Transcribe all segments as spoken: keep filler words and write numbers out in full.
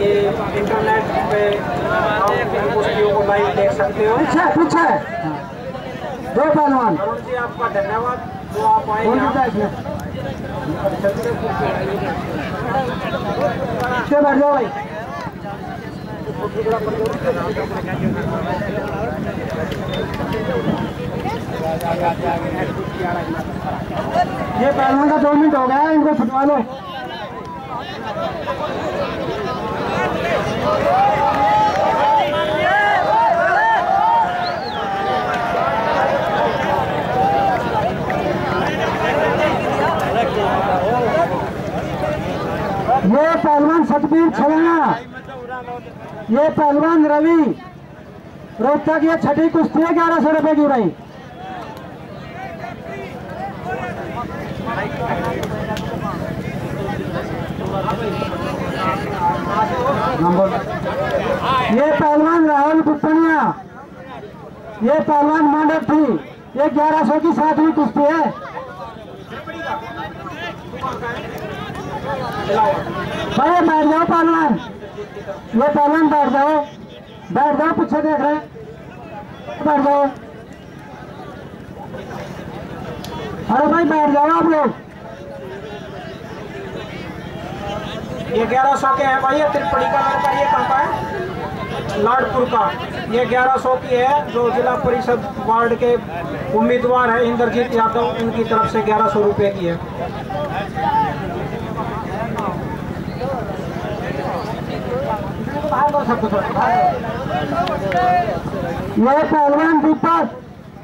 ये इंटरनेट पे आप कुश्तियों को लाइव देख सकते हो। पीछे पीछे दो पहलवान। अरुण जी आपका धन्यवाद जो आप आए यहाँ। बैठ जाओ भाई। ये पहलवान का दो मिनट हो गया, इनको छुटवा लो। ये पहलवान सतबीर छलना, ये पहलवान रवि रोहतक, ये छठी कुश्ती है ग्यारह सौ रुपए की भाई। ये पहलवान राहुल पुपनिया, ये पहलवान मांडव थी, ये ग्यारह सौ की सातवीं कुश्ती है। भाई बैठ जाओ पहलवान, ये पहलवान बैठ जाओ, बैठ जाओ, पीछे देख रहे हैं, बैठ जाओ। अरे भाई बैठ जाओ आप लोग। ये ग्यारह सौ के है भाई, ये त्रिपड़ी का लड़का, ये कहाँ का है? लाडपुर का। ये ग्यारह सौ की है, जो जिला परिषद वार्ड के उम्मीदवार है इंद्रजीत यादव, उनकी तरफ से ग्यारह सौ रुपये की है। ये पहलवान दीपक,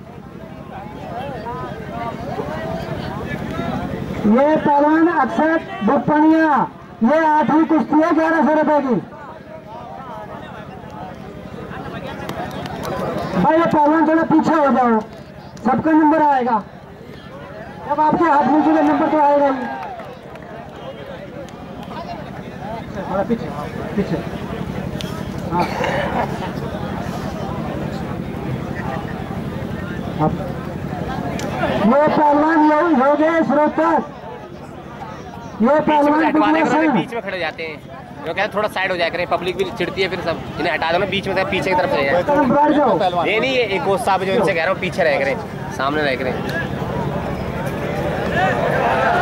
ये पहलवान अक्षय भुपनिया, ये आठवीं कुश्ती है ग्यारह सौ रुपए की। भाई ये पहलवान थोड़ा पीछे हो जाओ, सबका नंबर आएगा। जब आपके हाथ में जुड़े नंबर तो आएगा ही। थोड़ा पीछे पीछे। हाँ ये पहलवान योगेश रोहतक, ये पहलवान बीच में खड़े जाते हैं, जो कहते हैं थोड़ा साइड हो जाया करें, पब्लिक भी चिढ़ती है, फिर सब इन्हें हटा दो ना बीच में से, पीछे की तरफ चले जाए। ये नहीं, ये एक कोच साहब जो इनसे कह रहा हूँ पीछे रह करें, सामने रह करें।